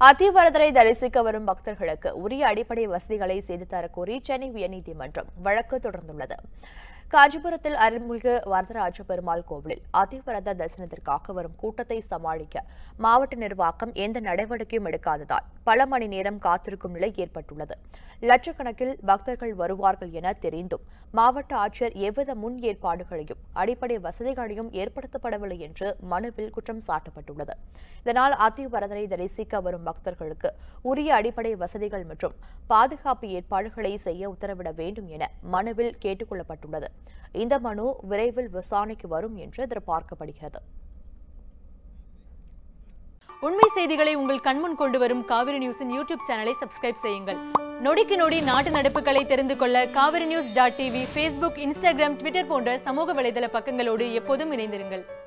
அத்திவரதரை தரிசிக்க வரும் பக்தர்களுக்கு உரிய அடிப்படை வசதிகளை செய்து தரக்கோரி சென்னை உயர்நீதிமன்றம் வழக்கு தொடர்ந்துள்ளது. காஞ்சிபுரத்தில் அருள்மிகு வரதராஜ பெருமாள் கோவிலில் அத்திவரதர் தரிசனத்திற்காக வரும் கூட்டத்தை சமாளிக்க மாவட்ட நிர்வாகம் எந்த நடவடிக்கையும் எடுக்காததால் பல மணி நேரம் காத்திருக்கும் நிலை ஏற்பட்டுள்ளது. லட்சக்கணக்கில் பக்தர்கள் வருவார்கள் என தெரிந்தும் மாவட்ட ஆட்சியர் எவ்வித முன் ஏற்பாடுகளையும் அடிப்படை வசதிகளையும் ஏற்படுத்தப்படவில்லை என்று மனுவில் குற்றம் சாட்டப்பட்டுள்ளது. இதனால் அத்திவரதரை தரிசிக்க வரும் பக்தர்களுக்கு உரிய அடிப்படை வசதிகள் மற்றும் பாதுகாப்பு ஏற்பாடுகளை செய்ய உத்தரவிட வேண்டும் என மனுவில் கேட்டுக் கொள்ளப்பட்டுள்ளது. இந்த மனு விரைவில் விசாரணைக்கு வரும் என்று எதிர்பார்க்கப்படுகிறது. உண்மை செய்திகளை உங்கள் கண்முன் கொண்டு வரும் காவிரி நியூஸின் யூடியூப் சேனலை சப்ஸ்கிரைப் செய்யுங்கள். நொடிக்கு நொடி நாட்டு நடப்புகளை தெரிந்து கொள்ள kaverinews.tv, Facebook, Instagram, Twitter போன்ற சமூக வலைதள பக்கங்களோடு எப்போதும் இணைந்திருங்கள்.